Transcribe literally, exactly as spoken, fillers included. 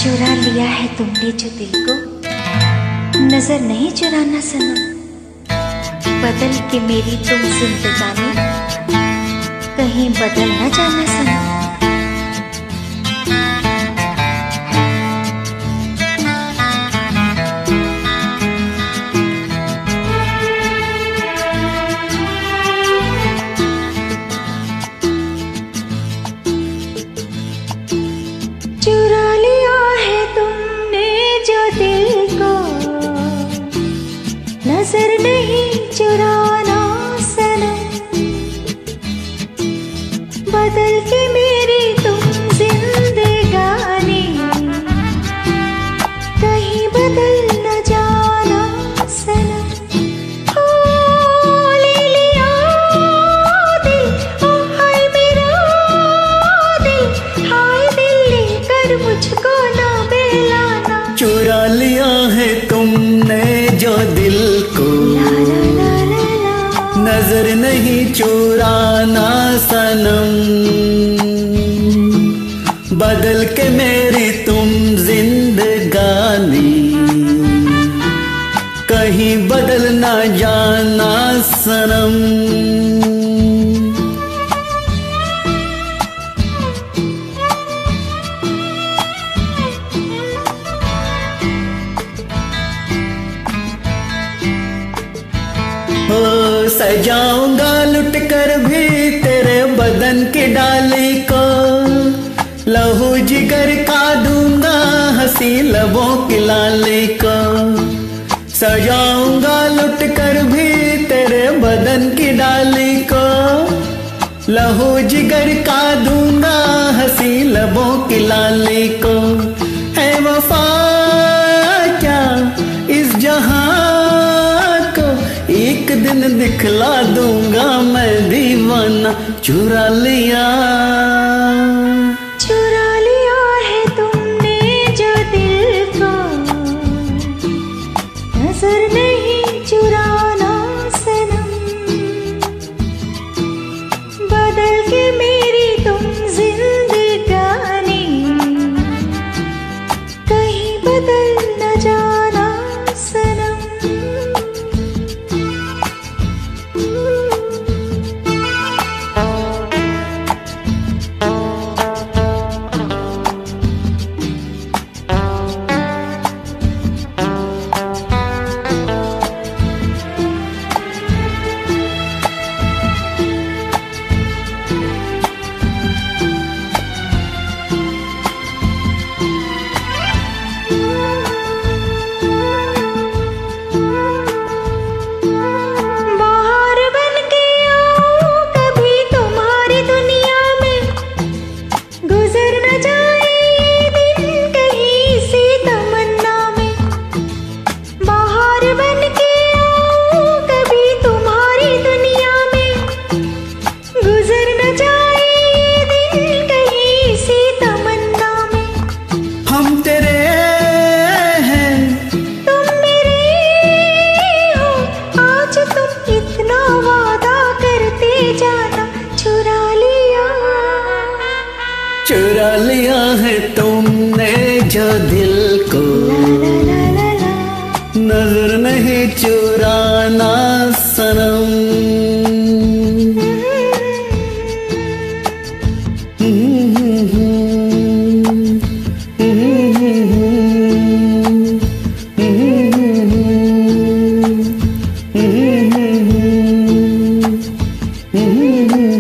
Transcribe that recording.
चुरा लिया है तुमने जो दिल को, नजर नहीं चुराना सनम। बदल के मेरी तुम जिंदगानी, कहीं बदल न जाना सनम। चुरा लिया है तुमने जो दिल को, नजर नहीं चुराना सनम। बदल के मेरी तुम जिंदगानी, कहीं बदल न जाना सनम। ओ ले लिया दिल, ओ हाय मेरा दिल, हाय दिल लेकर मुझको ना बेलाना। चुरा लिया है तुमने जो दिल को, नजर नहीं चुराना सनम। बदल के मेरी तुम जिंदगानी, कहीं बदल ना जाना सनम। हो सजाऊंगा लुट कर भी तेरे बदन की डाली को, लहू जिगर का दूंगा हंसी लबों की लाली को। सजाऊंगा लुट कर भी तेरे बदन की डाली को, लहू जिगर का दूंगा हंसी लबों की लाली को। है वफा क्या इस जहां, एक दिन दिखला दूंगा मैं दीवाना। चुरा लिया चुरा लिया है तुमने जो दिल को, नजर नहीं चुराना सनम। बदल के मेरी तुम जिंदगानी, कहीं बदल न जाना सनम। चुरा लिया है तुमने जो दिल को, नजर नहीं चुराना सनम। Mm-hmm.